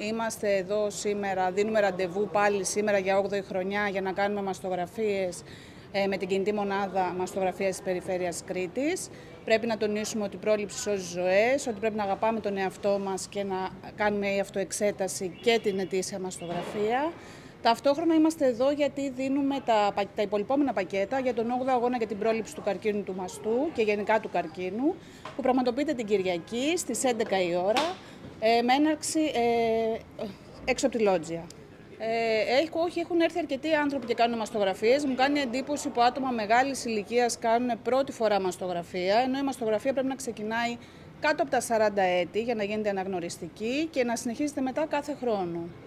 Είμαστε εδώ σήμερα, δίνουμε ραντεβού πάλι σήμερα για 8η χρονιά για να κάνουμε μαστογραφίες με την κινητή μονάδα μαστογραφίας της Περιφέρειας Κρήτης. Πρέπει να τονίσουμε ότι η πρόληψη σώζει ζωές, ότι πρέπει να αγαπάμε τον εαυτό μας και να κάνουμε η αυτοεξέταση και την ετήσια μαστογραφία. Ταυτόχρονα είμαστε εδώ γιατί δίνουμε τα υπολοιπόμενα πακέτα για τον 8ο αγώνα για την πρόληψη του καρκίνου του μαστού και γενικά του καρκίνου, που πραγματοποιείται την Κυριακή στις 11 η ώρα με έναρξη έξω από τη Λότζια. Έχουν έρθει αρκετοί άνθρωποι και κάνουν μαστογραφίες. Μου κάνει εντύπωση που άτομα μεγάλης ηλικίας κάνουν πρώτη φορά μαστογραφία, ενώ η μαστογραφία πρέπει να ξεκινάει κάτω από τα 40 έτη για να γίνεται αναγνωριστική και να συνεχίζεται μετά κάθε χρόνο.